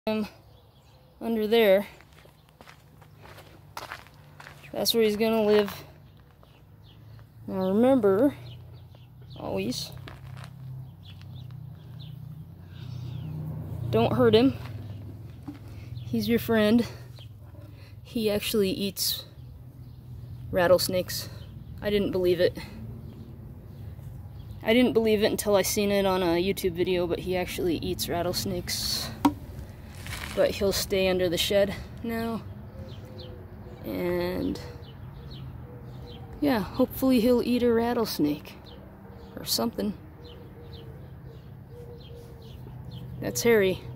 him under there. That's where he's gonna live. Now remember, always, don't hurt him. He's your friend. He actually eats rattlesnakes. I didn't believe it. I didn't believe it until I seen it on a YouTube video, but he actually eats rattlesnakes. But he'll stay under the shed now. And yeah, hopefully he'll eat a rattlesnake or something. That's Harry.